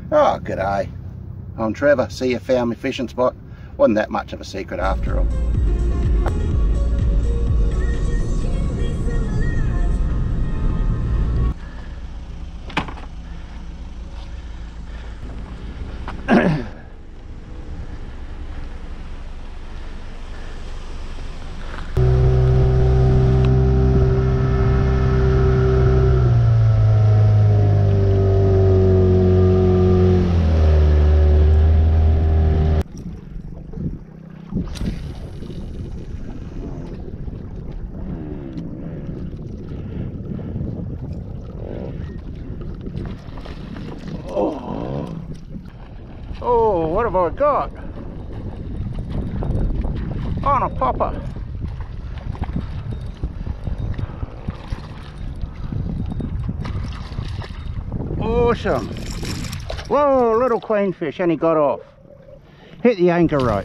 Oh, g'day. I'm Trevor. See, you found my fishing spot. Wasn't that much of a secret after all. Oh, what have I got? On a popper. Awesome. Whoa, little queenfish, and he got off. Hit the anchor right.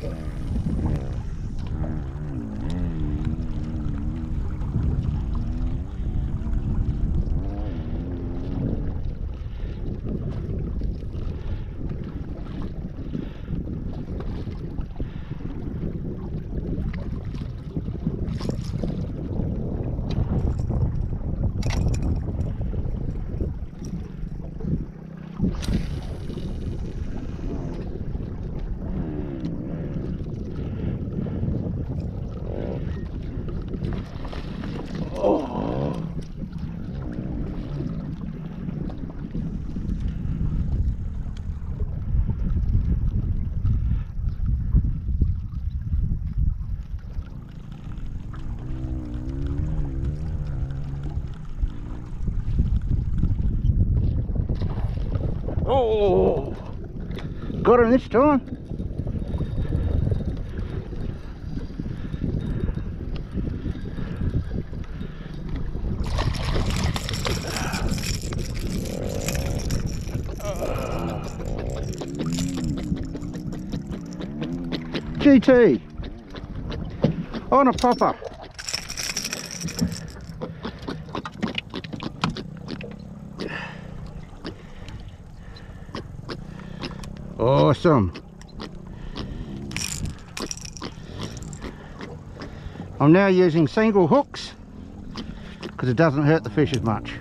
Oh, got him this time. GT on a popper. Awesome. I'm now using single hooks because it doesn't hurt the fish as much.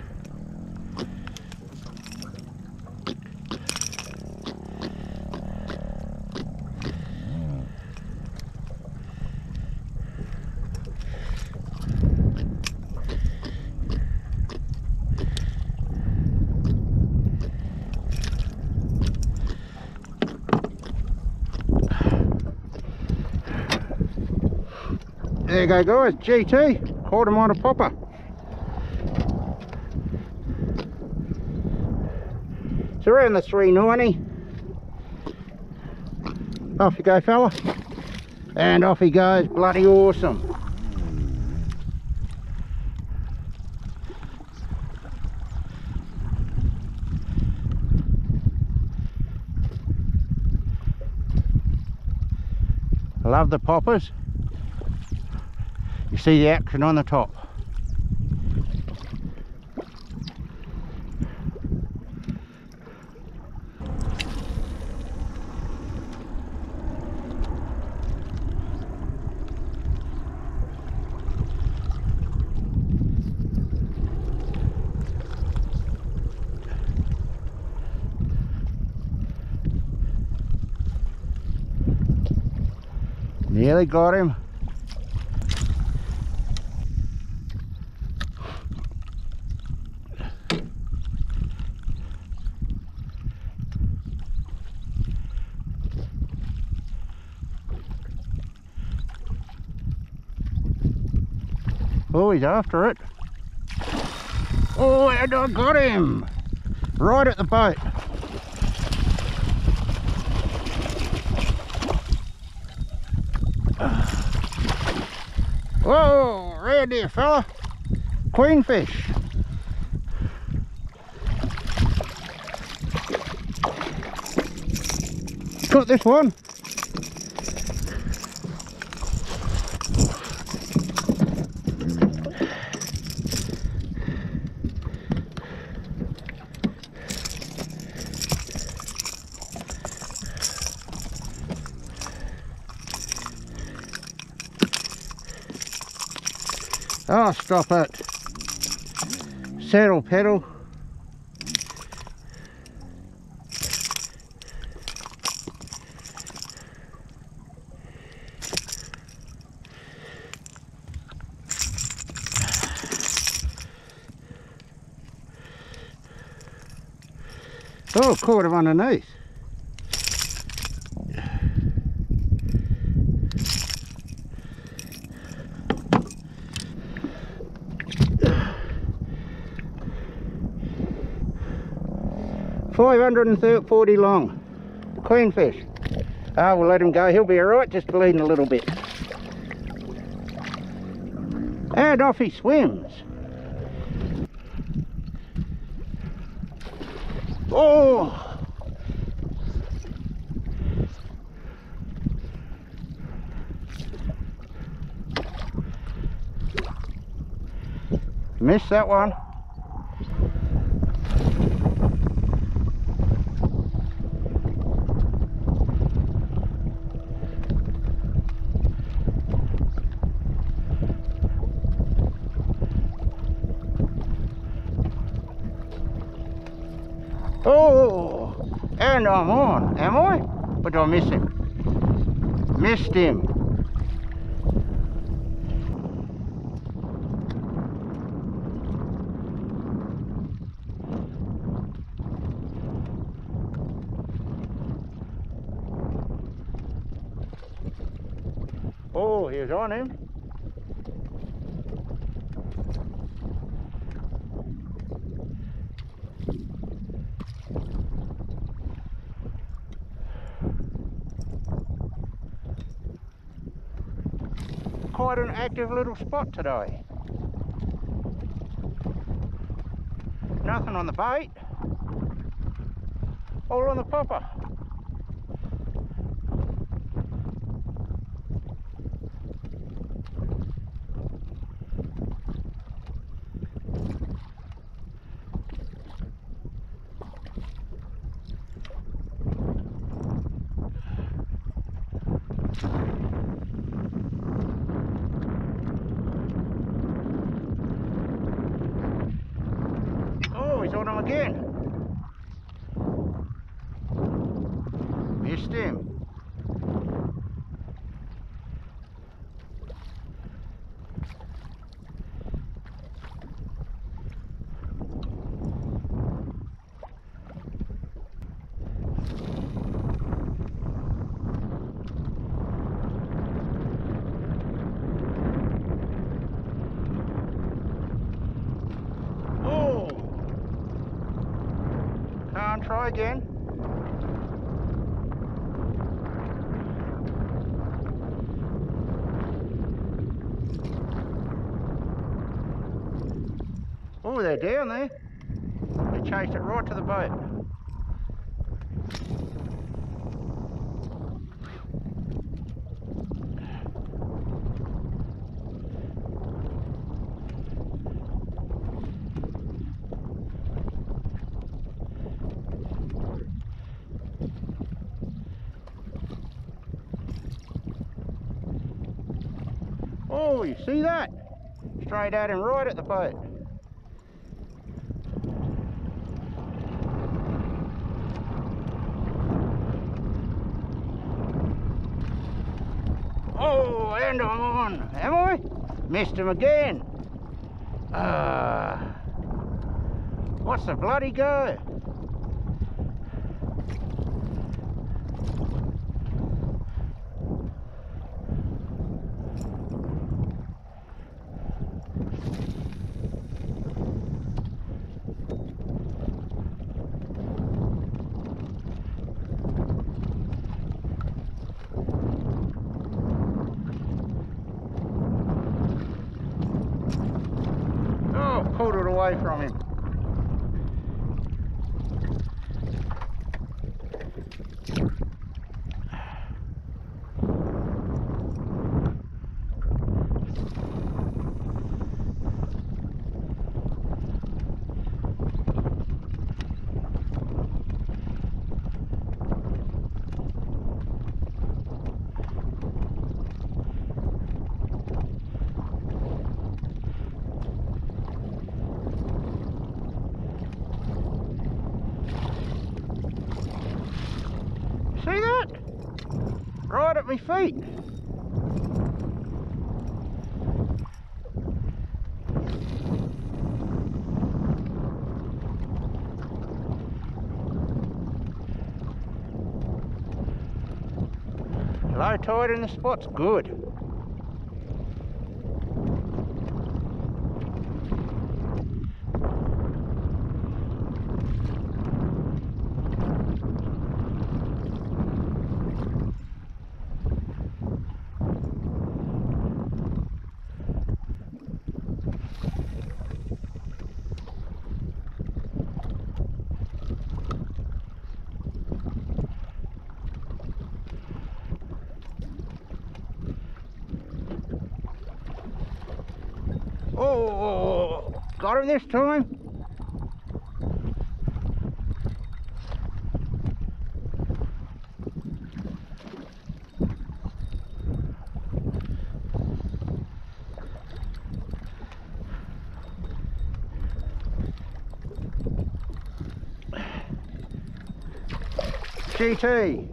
There you go guys, GT, caught him on a popper. It's around the 390. Off you go fella. And off he goes, bloody awesome. I love the poppers. You see the action on the top. Nearly got him. Oh, he's after it. Oh, and I got him! Right at the boat. Whoa, right there fella. Queenfish. Got this one. Oh, stop it. Saddle pedal. Oh, caught him underneath. $540 long. Queenfish. Ah, we'll let him go. He'll be alright, just bleeding a little bit. And off he swims. Oh! Missed that one. Oh, and I'm on, am I? Or did I miss him? Missed him. Oh, he was on him. Quite an active little spot today. Nothing on the bait, all on the popper. He's on him again. Missed him. Try again. Oh, they're down there. They chased it right to the boat. Oh, you see that? Straight at him, right at the boat. Oh, and I'm on, am I? Missed him again. What's the bloody go? Pulled it away from him. See that? Right at my feet. Low tide in the spot's good. Oh, got him this time. GT.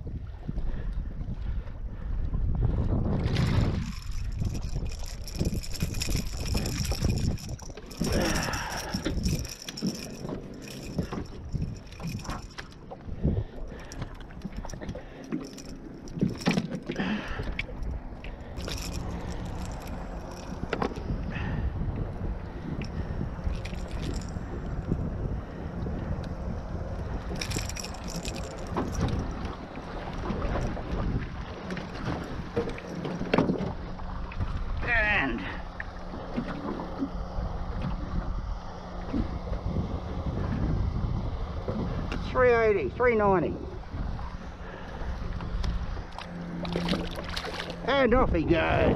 And 380, 390. And off he goes.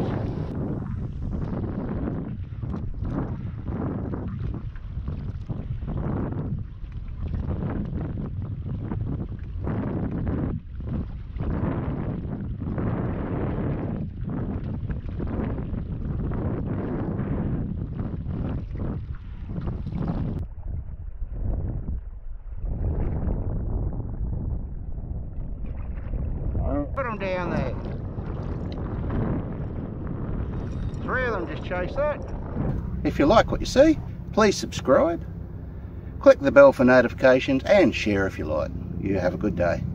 Put them down there. 3 of them just chased that. If you like what you see, please subscribe, click the bell for notifications and share if you like. You have a good day.